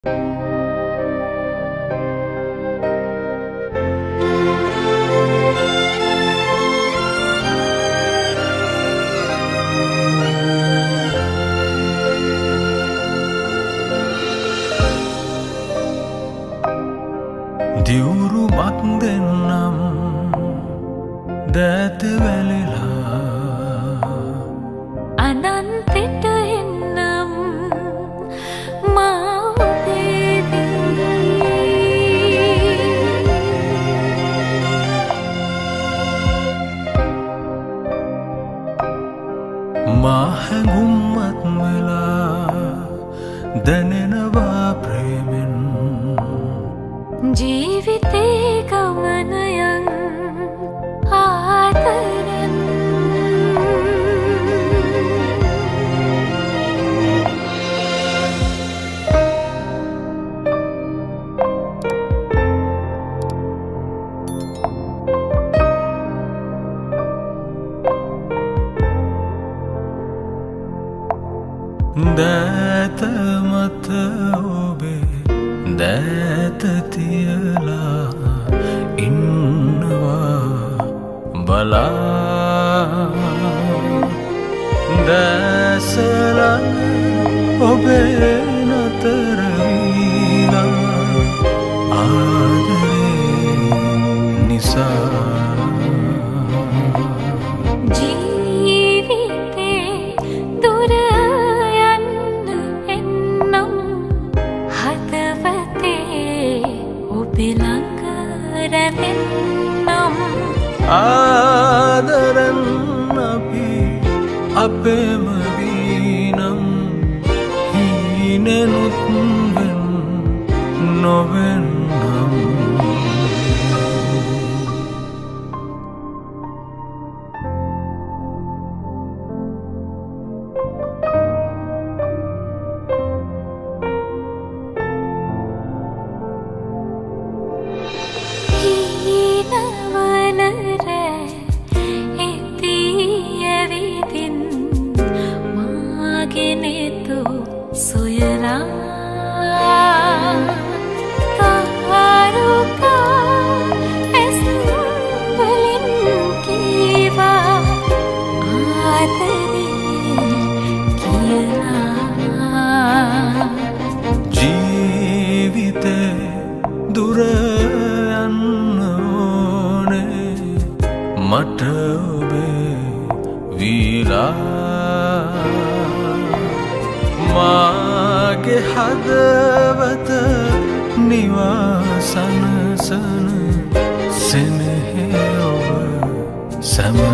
Diyurumak dennam dæත වැලිලා අනන්තෙට එන්නම් මා ඔබේ මා හැඟුම්මත් වෙලා දැනෙනවා ප්‍රේමෙන් ජීවිතේ ගමනයන් ආදරෙන් දෑත මත ඔබේ දෑත තියලා ඉන්නවා බලා දැසලන් ඔබේ නතර වීලා ආදරේ නිසා ආදරෙන් අපි අපේම වීනම් හීනෙනුත් වෙන් නොවෙන්නම් මට ඔබේ වීලා මාගේ හදවත නිවාසනසන සෙනෙහ ඔබ සැම